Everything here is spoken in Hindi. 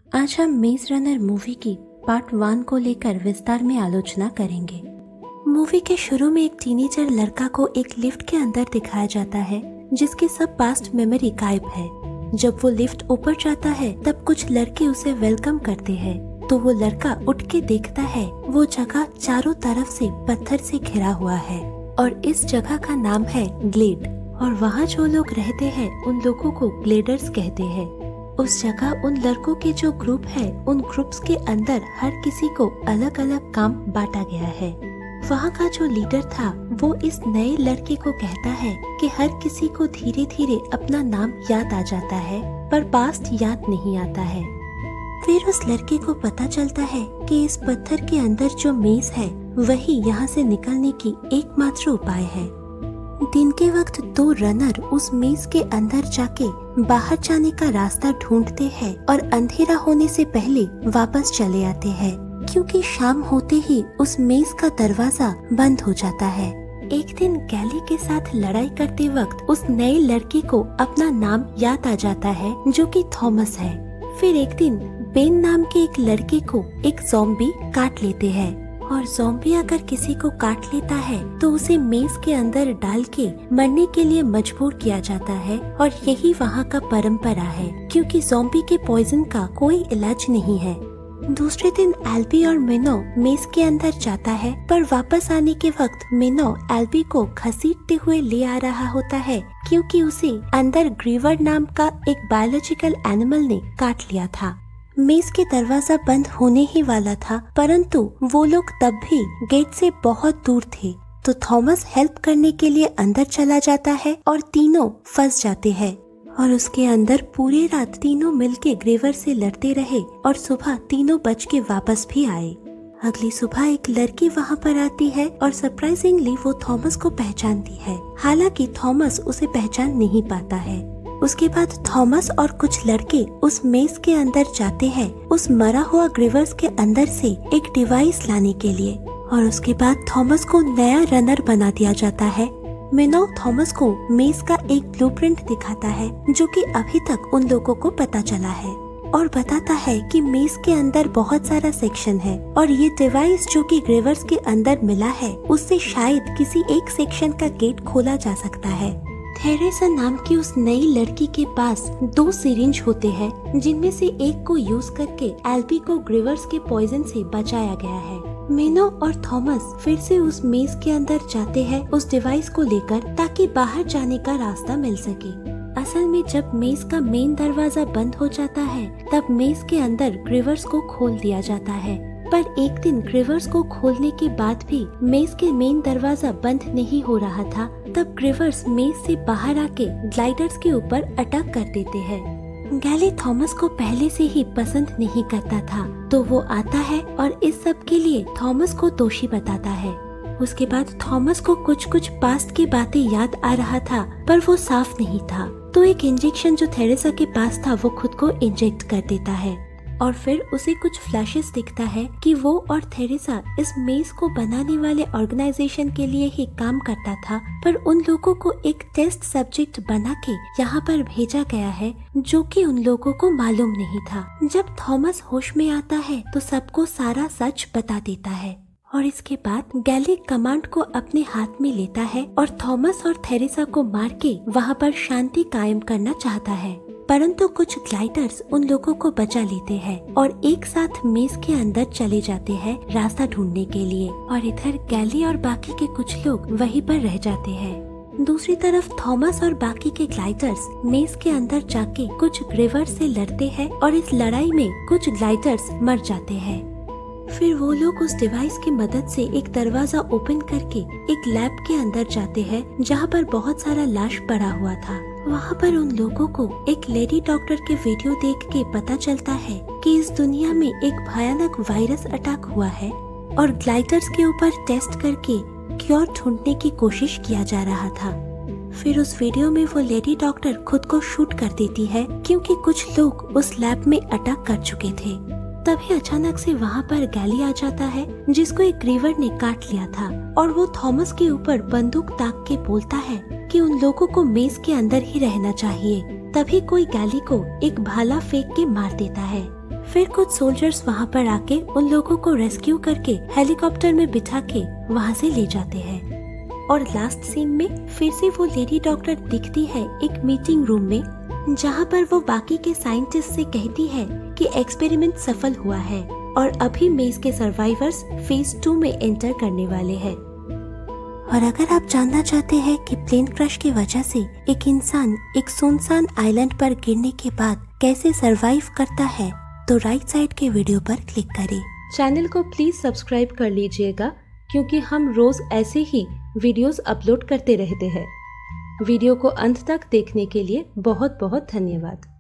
आज हम मेज रनर मूवी की पार्ट 1 को लेकर विस्तार में आलोचना करेंगे। मूवी के शुरू में एक टीनेजर लड़का को एक लिफ्ट के अंदर दिखाया जाता है जिसकी सब पास्ट मेमोरी गायब है। जब वो लिफ्ट ऊपर जाता है तब कुछ लड़के उसे वेलकम करते हैं, तो वो लड़का उठ के देखता है वो जगह चारों तरफ से पत्थर से घिरा हुआ है और इस जगह का नाम है ग्लेड, और वहाँ जो लोग रहते हैं उन लोगों को ग्लेडर्स कहते हैं। उस जगह उन लड़कों के जो ग्रुप है उन ग्रुप्स के अंदर हर किसी को अलग अलग काम बांटा गया है। वहाँ का जो लीडर था वो इस नए लड़के को कहता है कि हर किसी को धीरे धीरे अपना नाम याद आ जाता है पर पास्ट याद नहीं आता है। फिर उस लड़के को पता चलता है कि इस पत्थर के अंदर जो मेज है वही यहाँ से निकलने की एकमात्र उपाय है। दिन के वक्त दो रनर उस मेज के अंदर जाके बाहर जाने का रास्ता ढूंढते हैं और अंधेरा होने से पहले वापस चले आते हैं, क्योंकि शाम होते ही उस मेज का दरवाजा बंद हो जाता है। एक दिन गैली के साथ लड़ाई करते वक्त उस नए लड़के को अपना नाम याद आ जाता है जो कि थॉमस है। फिर एक दिन बेन नाम के एक लड़के को एक ज़ॉम्बी काट लेते हैं, और ज़ॉम्बी अगर किसी को काट लेता है तो उसे मेज के अंदर डाल के मरने के लिए मजबूर किया जाता है, और यही वहाँ का परंपरा है क्योंकि ज़ॉम्बी के पॉइजन का कोई इलाज नहीं है। दूसरे दिन एल्बी और मिनो मेज के अंदर जाता है, पर वापस आने के वक्त मिनो एल्बी को घसीटते हुए ले आ रहा होता है क्योंकि उसे अंदर ग्रीवर नाम का एक बायोलॉजिकल एनिमल ने काट लिया था। मेज के दरवाजा बंद होने ही वाला था, परंतु वो लोग तब भी गेट से बहुत दूर थे, तो थॉमस हेल्प करने के लिए अंदर चला जाता है और तीनों फंस जाते हैं। और उसके अंदर पूरी रात तीनों मिलके ग्रेवर से लड़ते रहे और सुबह तीनों बच के वापस भी आए। अगली सुबह एक लड़की वहाँ पर आती है और सरप्राइजिंगली वो थॉमस को पहचानती है, हालांकि थॉमस उसे पहचान नहीं पाता है। उसके बाद थॉमस और कुछ लड़के उस मेज के अंदर जाते हैं उस मरा हुआ ग्रेवर्स के अंदर से एक डिवाइस लाने के लिए, और उसके बाद थॉमस को नया रनर बना दिया जाता है। मिनो थॉमस को मेज का एक ब्लूप्रिंट दिखाता है जो कि अभी तक उन लोगों को पता चला है, और बताता है कि मेज के अंदर बहुत सारा सेक्शन है और ये डिवाइस जो कि ग्रेवर्स के अंदर मिला है उससे शायद किसी एक सेक्शन का गेट खोला जा सकता है। थेरेसा नाम की उस नई लड़की के पास 2 सिरिंज होते हैं जिनमें से एक को यूज करके एल्बी को ग्रेवर्स के पॉइजन से बचाया गया है। मिनो और थॉमस फिर से उस मेज के अंदर जाते हैं उस डिवाइस को लेकर ताकि बाहर जाने का रास्ता मिल सके। असल में जब मेज का मेन दरवाजा बंद हो जाता है तब मेज के अंदर ग्रेवर्स को खोल दिया जाता है, पर एक दिन ग्रेवर्स को खोलने के बाद भी मेज के मेन दरवाजा बंद नहीं हो रहा था, तब ग्रेवर्स मेज से बाहर आके ग्लाइडर्स के ऊपर अटैक कर देते हैं। गैली थॉमस को पहले से ही पसंद नहीं करता था, तो वो आता है और इस सब के लिए थॉमस को दोषी बताता है। उसके बाद थॉमस को कुछ पास्ट की बातें याद आ रहा था, पर वो साफ नहीं था, तो एक इंजेक्शन जो थेरेसा के पास था वो खुद को इंजेक्ट कर देता है, और फिर उसे कुछ फ्लैशेस दिखता है कि वो और थेरेसा इस मेज को बनाने वाले ऑर्गेनाइजेशन के लिए ही काम करता था, पर उन लोगों को एक टेस्ट सब्जेक्ट बना के यहाँ पर भेजा गया है जो कि उन लोगों को मालूम नहीं था। जब थॉमस होश में आता है तो सबको सारा सच बता देता है, और इसके बाद गैली कमांड को अपने हाथ में लेता है और थॉमस और थेरेसा को मार के वहाँ पर शांति कायम करना चाहता है, परंतु कुछ ग्लाइडर्स उन लोगों को बचा लेते हैं और एक साथ मेज के अंदर चले जाते हैं रास्ता ढूंढने के लिए, और इधर गैली और बाकी के कुछ लोग वहीं पर रह जाते हैं। दूसरी तरफ थॉमस और बाकी के ग्लाइडर्स मेज के अंदर जाके कुछ ग्रेवर्स से लड़ते हैं और इस लड़ाई में कुछ ग्लाइडर्स मर जाते हैं। फिर वो लोग उस डिवाइस की मदद से एक दरवाजा ओपन करके एक लैब के अंदर जाते हैं जहाँ पर बहुत सारा लाश पड़ा हुआ था। वहाँ पर उन लोगों को एक लेडी डॉक्टर के वीडियो देख के पता चलता है कि इस दुनिया में एक भयानक वायरस अटैक हुआ है और ग्लाइडर्स के ऊपर टेस्ट करके क्योर ढूंढने की कोशिश किया जा रहा था। फिर उस वीडियो में वो लेडी डॉक्टर खुद को शूट कर देती है क्योंकि कुछ लोग उस लैब में अटैक कर चुके थे। तभी अचानक से वहाँ पर गैली आ जाता है जिसको एक ग्रीवर ने काट लिया था, और वो थॉमस के ऊपर बंदूक ताक के बोलता है कि उन लोगों को मेज के अंदर ही रहना चाहिए। तभी कोई गैली को एक भाला फेंक के मार देता है। फिर कुछ सोल्जर्स वहाँ पर आके उन लोगों को रेस्क्यू करके हेलीकॉप्टर में बिठा के वहाँ से ले जाते हैं। और लास्ट सीन में फिर से वो लेडी डॉक्टर दिखती है एक मीटिंग रूम में, जहाँ पर वो बाकी के साइंटिस्ट से कहती है कि एक्सपेरिमेंट सफल हुआ है और अभी मेज के सर्वाइवर्स फेज 2 में एंटर करने वाले हैं। और अगर आप जानना चाहते हैं कि प्लेन क्रैश की वजह से एक इंसान एक सुनसान आइलैंड पर गिरने के बाद कैसे सरवाइव करता है, तो राइट साइड के वीडियो पर क्लिक करें। चैनल को प्लीज सब्सक्राइब कर लीजिएगा, क्योंकि हम रोज ऐसे ही वीडियोस अपलोड करते रहते हैं। वीडियो को अंत तक देखने के लिए बहुत बहुत धन्यवाद।